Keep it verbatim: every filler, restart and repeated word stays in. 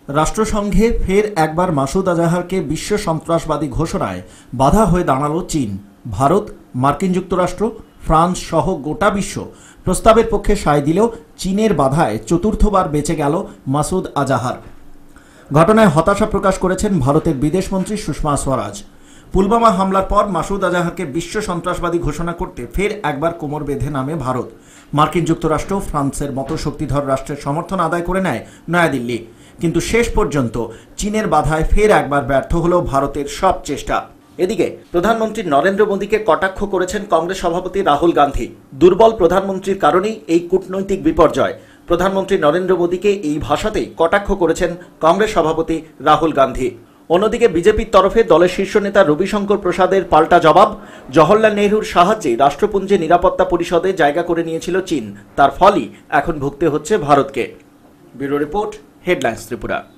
রাষ্ট্রসংঘে ফের একবার মাসুদ আজাহারকে বিশ্ব সন্ত্রাসবাদী ঘোষণায় বাধা হয়ে দাঁড়ালো চীন। ভারত, মার্কিন যুক্তরাষ্ট্র, ফ্রান্স সহ গোটা বিশ্ব প্রস্তাবের পক্ষে সায় দিলেও চীনের বাধায় চতুর্থবার বেঁচে গেল মাসুদ আজাহার। ঘটনায় হতাশা প্রকাশ করেছেন ভারতের বিদেশমন্ত্রী সুষমা স্বরাজ। পুলওয়ামা হামলার পর মাসুদ আজাহারকে বিশ্ব সন্ত্রাসবাদী ঘোষণা করতে ফের একবার কোমর বেঁধে নামে ভারত। মার্কিন যুক্তরাষ্ট্র, ফ্রান্সের মতো শক্তিধর রাষ্ট্রের সমর্থন আদায় করে নেয় নয়াদিল্লি। কিন্তু শেষ পর্যন্ত চীনের বাধায় ফের একবার ব্যর্থ হল ভারতের সব চেষ্টা। এদিকে প্রধানমন্ত্রী নরেন্দ্র মোদীকে কটাক্ষ করেছেন কংগ্রেস সভাপতি রাহুল গান্ধী। দুর্বল প্রধানমন্ত্রীর কারণেই এই কূটনৈতিক বিপর্যয়। প্রধানমন্ত্রী নরেন্দ্র মোদীকে এই ভাষাতেই কটাক্ষ করেছেন কংগ্রেস সভাপতি রাহুল গান্ধী। অন্যদিকে বিজেপির তরফে দলের শীর্ষ নেতা রবিশঙ্কর প্রসাদের পাল্টা জবাব। জওহরলাল নেহরুর সাহায্যে রাষ্ট্রপুঞ্জে নিরাপত্তা পরিষদে জায়গা করে নিয়েছিল চীন, তার ফলই এখন ভুগতে হচ্ছে ভারতকে। Bureau report, headlines Tripura.